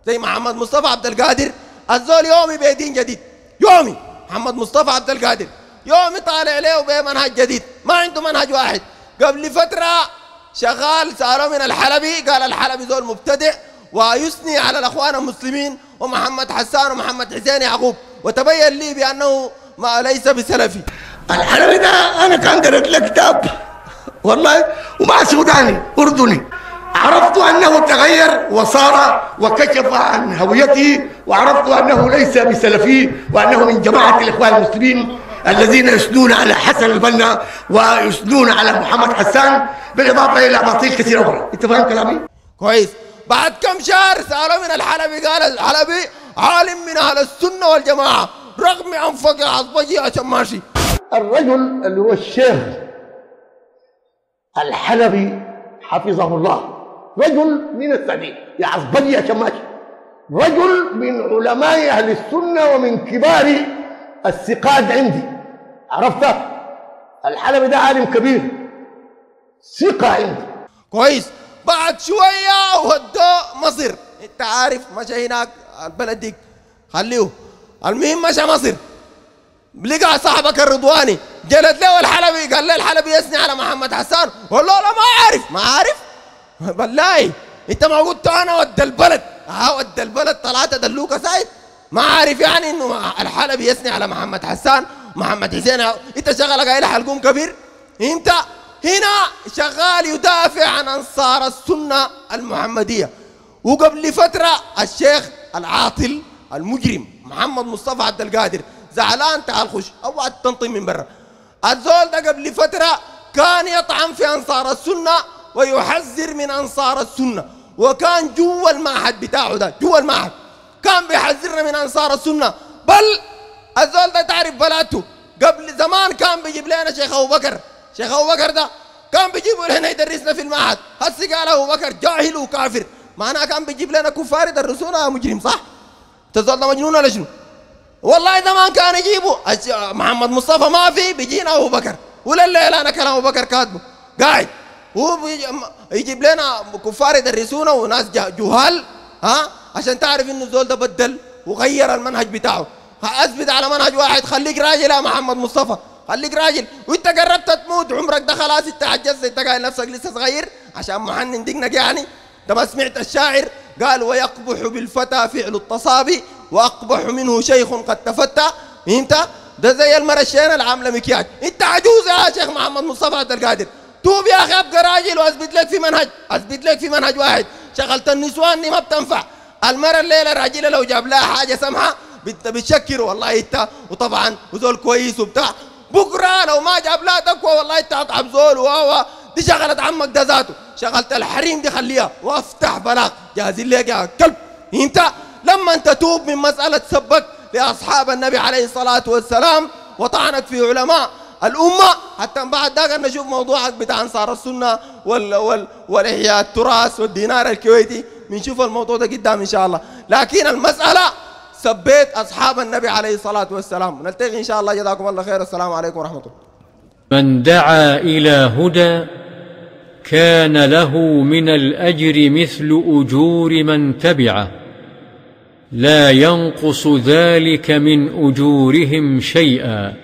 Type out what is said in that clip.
زي محمد مصطفى عبد القادر الزول يومي بدين جديد، يومي محمد مصطفى عبد القادر يومي طالع له بمنهج جديد، ما عنده منهج واحد. قبل فترة شغال سألوه من الحلبي قال الحلبي زول مبتدع ويثني على الأخوان المسلمين ومحمد حسان ومحمد حسين يعقوب، وتبين لي بأنه ما ليس بسلفي. الحلبي ده أنا كان قرأت له كتاب والله، ومع سوداني أردني، عرفت أنه تغير وصار وكشف عن هويته، وعرفت أنه ليس بسلفي وأنه من جماعة الإخوان المسلمين الذين يسنون على حسن البنا ويسنون على محمد حسان، بالإضافة إلى أباطيل كثيرة أخرى. أنت فاهم كلامي؟ كويس. بعد كم شهر سألوا من الحلبي قال الحلبي عالم من أهل السنة والجماعة رغم أنفق عصبجي عشان ماشي. الرجل اللي هو الشيخ الحلبي حفظه الله رجل من السعودية يا عصبجي عشان ماشي، رجل من علماء أهل السنة ومن كبار الثقات عندي، عرفت؟ الحلبي ده عالم كبير ثقة عندي. كويس. بعد شوية ودوه مصر، انت عارف مشى هناك البلد ديك خليه، المهم مشى مصر لقى صاحبك الرضواني جلد له الحلبي قال له الحلبي يثني على محمد حسان، قال له لا ما عارف بالله انت ما قلت انا ود البلد ود البلد طلعت دلوك سايد ما عارف يعني انه الحلبي يثني على محمد حسان محمد حسين، انت شغلك قايل حلقوم كبير، انت هنا شغال يدافع عن انصار السنه المحمديه. وقبل فتره الشيخ العاطل المجرم محمد مصطفى عبد القادر زعلان تعال خش اوعى تنطي من برا، الزول ده قبل فتره كان يطعن في انصار السنه ويحذر من انصار السنه، وكان جوا المعهد بتاعه ده جوا المعهد كان بيحذرنا من انصار السنه. بل الزول ده تعرف بلاته قبل زمان كان بيجيب لنا شيخ ابو بكر، شيخ ابو بكر ده كان بيجيبه لنا يدرسنا في المعهد، هسه قال ابو بكر جاهل وكافر، معناها كان بيجيب لنا كفار يدرسونا يا مجرم صح؟ الزول ده مجنون ولا شنو؟ والله زمان كان يجيبوا محمد مصطفى ما في بيجينا ابو بكر، ولا الليله انا كلام ابو بكر كاتبه قاعد هو يجيب لنا كفار يدرسونا وناس جهال عشان تعرف انه الزول ده بدل وغير المنهج بتاعه. اثبت على منهج واحد، خليك راجل يا محمد مصطفى، خليك راجل، وانت قربت تموت عمرك ده خلاص انت عجزت، انت قايل نفسك لسه صغير عشان محنن دقنك يعني. انت ما سمعت الشاعر قال ويقبح بالفتى فعل التصابي واقبح منه شيخ قد تفتى، فهمت؟ ده زي المرشين العامله مكياج، انت عجوز يا شيخ محمد مصطفى عبد القادر، توب يا اخي ابقى راجل واثبت لك في منهج، اثبت لك في منهج واحد. شغلت النسوان دي ما بتنفع، المرة الليله راجله لو جاب لها حاجه سمحه بتشكر والله انت وطبعا وزول كويس وبتاع، بكره لو ما جاب لها تقوى والله انت اطعم زول دي شغلت عمك ده ذاته، شغلت الحريم دي خليها وافتح بلاغ جاهزين لك يا كلب. انت لما انت توب من مساله سبك لاصحاب النبي عليه الصلاه والسلام وطعنك في علماء الامه، حتى بعد ذاك نشوف موضوعك بتاع انصار السنه والاحياء التراث والدينار الكويتي، بنشوف الموضوع ده قدام ان شاء الله. لكن المساله سبيت اصحاب النبي عليه الصلاه والسلام. نلتقي ان شاء الله، جزاكم الله خير، السلام عليكم ورحمه الله. من دعا إلى هدى كان له من الأجر مثل أجور من تبعه لا ينقص ذلك من أجورهم شيئا.